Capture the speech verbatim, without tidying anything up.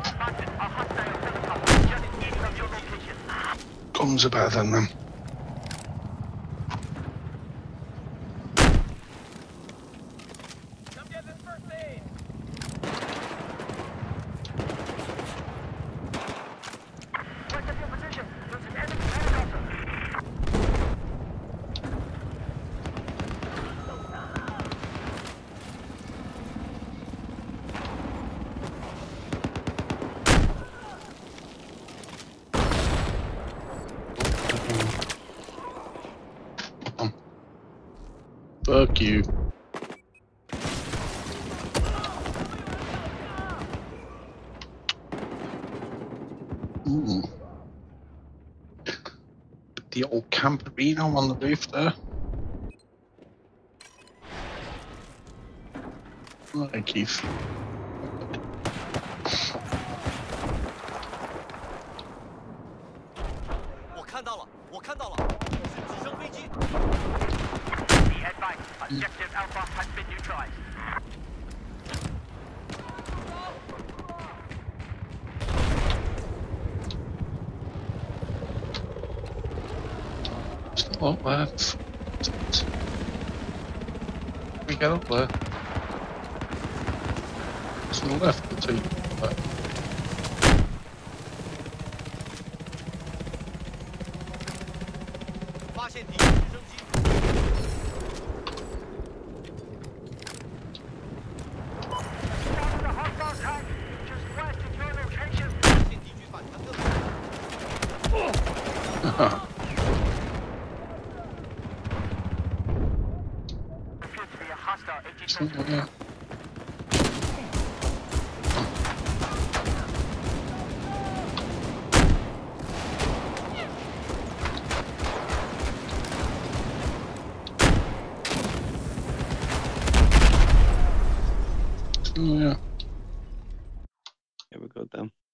Guns are better than them. Fuck you. Ooh. The old camperino on the roof there. Alright, Keith. 我看到了，我看到了，是直升飞机。 Objective Alpha has been neutralized. It's not up there. We get up there. It's on the left, the two. Right. 发现敌人直升机。 Something there. Oh, yeah. Yeah, we got them.